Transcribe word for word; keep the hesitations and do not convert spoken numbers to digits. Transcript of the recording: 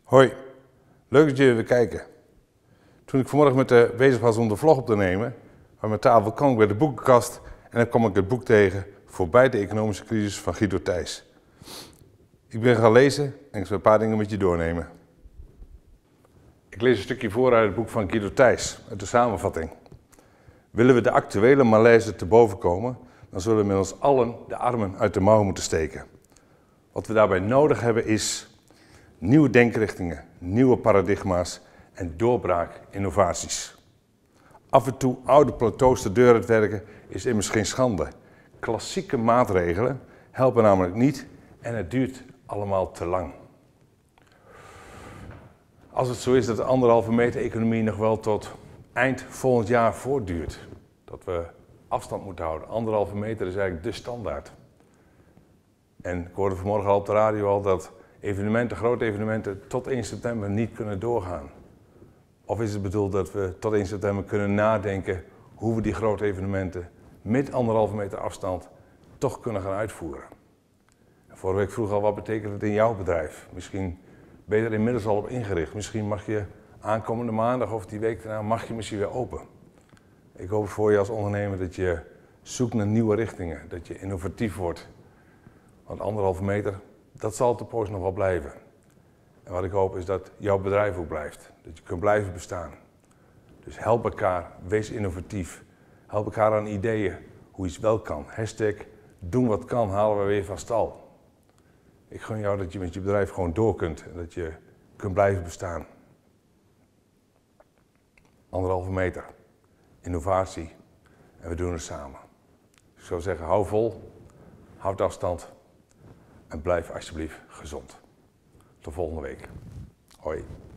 Hoi, leuk dat jullie weer kijken. Toen ik vanmorgen met de bezig was om de vlog op te nemen, aan mijn tafel kwam ik bij de boekenkast en dan kwam ik het boek tegen Voorbij de economische crisis van Guido Thijs. Ik ben gaan lezen en ik zal een paar dingen met je doornemen. Ik lees een stukje voor uit het boek van Guido Thijs, uit de samenvatting. Willen we de actuele malaise te boven komen, dan zullen we met ons allen de armen uit de mouw moeten steken. Wat we daarbij nodig hebben is nieuwe denkrichtingen, nieuwe paradigma's en doorbraak innovaties. Af en toe oude plateaus de deur uitwerken is immers geen schande. Klassieke maatregelen helpen namelijk niet en het duurt allemaal te lang. Als het zo is dat de anderhalve meter economie nog wel tot eind volgend jaar voortduurt, dat we afstand moeten houden. Anderhalve meter is eigenlijk de standaard. En ik hoorde vanmorgen al op de radio al dat evenementen, grote evenementen, tot één september niet kunnen doorgaan. Of is het bedoeld dat we tot één september kunnen nadenken hoe we die grote evenementen met anderhalve meter afstand toch kunnen gaan uitvoeren? En vorige week vroeg al, wat betekent het in jouw bedrijf? Misschien ben je er inmiddels al op ingericht. Misschien mag je aankomende maandag of die week daarna mag je misschien weer open. Ik hoop voor je als ondernemer dat je zoekt naar nieuwe richtingen, dat je innovatief wordt. Want anderhalve meter, dat zal te poos nog wel blijven. En wat ik hoop is dat jouw bedrijf ook blijft. Dat je kunt blijven bestaan. Dus help elkaar, wees innovatief. Help elkaar aan ideeën, hoe iets wel kan. Hashtag, doen wat kan, halen we weer van stal. Ik gun jou dat je met je bedrijf gewoon door kunt en dat je kunt blijven bestaan. Anderhalve meter, innovatie en we doen het samen. Ik zou zeggen, hou vol, houd afstand en blijf alsjeblieft gezond. Tot volgende week. Hoi.